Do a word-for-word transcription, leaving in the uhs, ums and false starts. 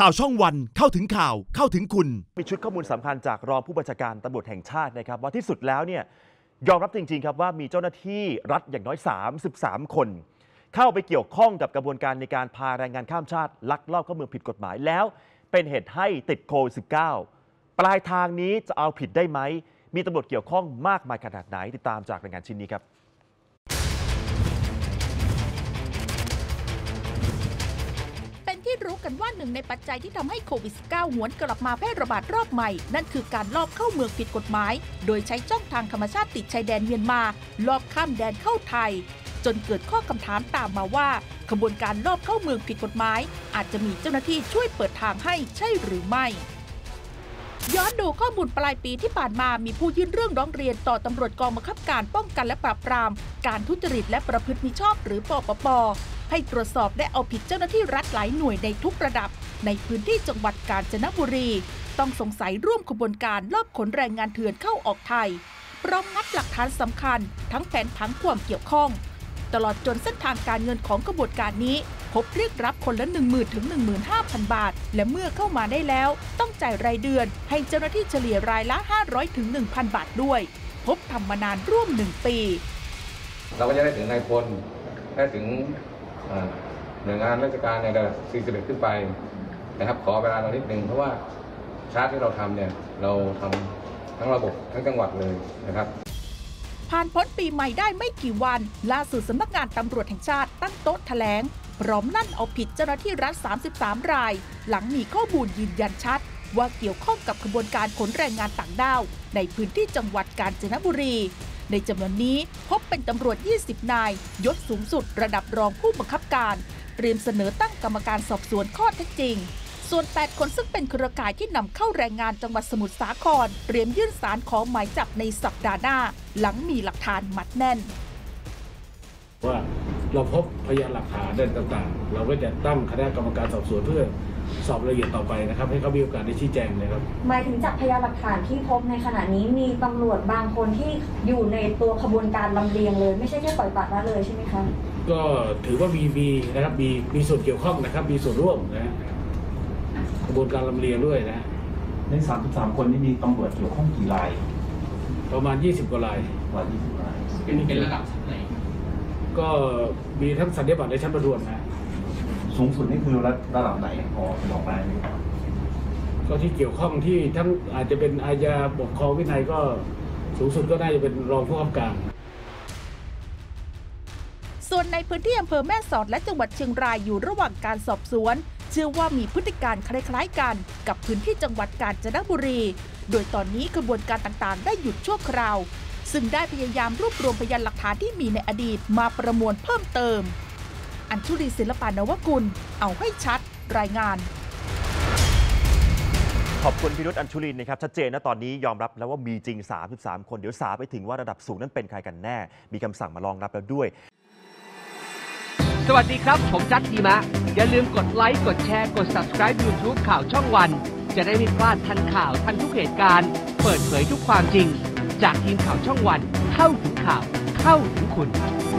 ข่าวช่องวันเข้าถึงข่าวเข้าถึงคุณมีชุดข้อมูลสำคัญจากรองผู้บัญชาการตำรวจแห่งชาตินะครับว่าที่สุดแล้วเนี่ยยอมรับจริงๆครับว่ามีเจ้าหน้าที่รัฐอย่างน้อยสามสิบสามคนเข้าไปเกี่ยวข้องกับกระบวนการในการพาแรงงานข้ามชาติลักลอบเข้าเมืองผิดกฎหมายแล้วเป็นเหตุให้ติดโควิด สิบเก้า ปลายทางนี้จะเอาผิดได้ไหมมีตำรวจเกี่ยวข้องมากมายขนาดไหนติดตามจากรายงานชิ้นนี้ครับที่รู้กันว่าหนึ่งในปัจจัยที่ทำให้โควิด สิบเก้า หวนกลับมาแพร่ระบาดรอบใหม่นั่นคือการลอบเข้าเมืองผิดกฎหมายโดยใช้ช่องทางธรรมชาติติดชายแดนเมียนมาลอบข้ามแดนเข้าไทยจนเกิดข้อคำถามตามมาว่าขบวนการลอบเข้าเมืองผิดกฎหมายอาจจะมีเจ้าหน้าที่ช่วยเปิดทางให้ใช่หรือไม่ย้อนดูข้อมูลปลายปีที่ผ่านมามีผู้ยื่นเรื่องร้องเรียนต่อตำรวจกองบังคับการป้องกันและปราบปรามการทุจริตและประพฤติมิชอบหรือปปป.ให้ตรวจสอบและเอาผิดเจ้าหน้าที่รัฐหลายหน่วยในทุกระดับในพื้นที่จังหวัดกาญจนบุรีต้องสงสัยร่วมขบวนการลอบขนแรงงานเถื่อนเข้าออกไทยพร้อมงัดหลักฐานสำคัญทั้งแผนผังความเกี่ยวข้องตลอดจนเส้นทางการเงินของขบวนการนี้พบเรียกรับคนละ หนึ่งหมื่น ถึง หนึ่งหมื่นห้าพัน บาทและเมื่อเข้ามาได้แล้วต้องจ่ายรายเดือนให้เจ้าหน้าที่เฉลี่ยรายละ ห้าร้อย ถึง หนึ่งพัน บาทด้วยพบทำมานานร่วมหนึ่งปีเราก็จะได้ถึงนายพลได้ถึงหน่วยงานราชการในระดับสี่สิบเอ็ดขึ้นไปนะครับขอเวลาเรานิดนึงเพราะว่าชาร์จที่เราทำเนี่ยเราทำทั้งระบบทั้งจังหวัดเลยนะครับผ่านพ้นปีใหม่ได้ไม่กี่วันล่าสุดสำนักงานตำรวจแห่งชาติตั้งโต๊ะแถลงพร้อมลั่นเอาผิดเจ้าหน้าที่รัฐสามสิบสามรายหลังมีข้อมูลยืนยันชัดว่าเกี่ยวข้องกับขบวนการขนแรงงานต่างด้าวในพื้นที่จังหวัดกาญจนบุรีในจำนวนนี้พบเป็นตำรวจยี่สิบนายยศสูงสุดระดับรองผู้บังคับการเตรียมเสนอตั้งกรรมการสอบสวนข้อเท็จจริงส่วนแปดคนซึ่งเป็นเครือข่ายที่นำเข้าแรงงานจังหวัดสมุทรสาครเตรียมยื่นศาลขอหมายจับในสัปดาห์หน้าหลังมีหลักฐานมัดแน่นว่าเราพบพยานหลักฐานต่างๆเราก็จะตั้งคณะกรรมการสอบสวนเพื่อสอบละเอียดต่อไปนะครับให้เขามีโอกาสได้ชี้แจงนะครับหมายถึงจากพยานหลักฐานที่พบในขณะนี้มีตำรวจบางคนที่อยู่ในตัวขบวนการลำเลียงเลยไม่ใช่แค่ปล่อยปละละเลยใช่ไหมคะก็ถือว่ามีมีนะครับมีมีส่วนเกี่ยวข้องนะครับมีส่วนร่วมนะกระบวนการลำเลียงด้วยนะในสามสิบสามคนนี้มีตำรวจเกี่ยวข้องกี่รายประมาณยี่สิบกว่ารายกว่ายี่สิบรายเป็นเป็นระดับชั้นไหนก็มีทั้งสัญญาบัตรในชั้นประทวนนะสูงสุดนี่คือระดับไหนพอบอกได้ไหมครับก็ที่เกี่ยวข้องที่ทั้งอาจจะเป็นอาญาปกครองวินัยก็สูงสุดก็น่าจะเป็นรองผู้กำกับการส่วนในพื้นที่อำเภอแม่สอดและจังหวัดเชียงรายอยู่ระหว่างการสอบสวนเชื่อว่ามีพฤติการคล้ายๆกันกับพื้นที่จังหวัดกาญจนบุรีโดยตอนนี้กระบวนการต่างๆได้หยุดชั่วคราวซึ่งได้พยายามรวบรวมพยานหลักฐานที่มีในอดีตมาประมวลเพิ่มเติมอัญชุลีศิลปานวกุลเอาให้ชัดรายงานขอบคุณพิรุธอัญชุลีนะครับชัดเจนนะตอนนี้ยอมรับแล้วว่ามีจริงสามสิบสามคนเดี๋ยวสาวไปถึงว่าระดับสูงนั้นเป็นใครกันแน่มีคำสั่งมารองรับแล้วด้วยสวัสดีครับผมจัดดีมะอย่าลืมกดไลค์กดแชร์กด ซับสไครบ์ ยูทูบ ข่าวช่องวันจะได้ไม่พลาดทันข่าวทันทุกเหตุการณ์เปิดเผยทุกความจริงจากทีมข่าวช่องวันเข้าถึงข่าวเข้าถึงคุณ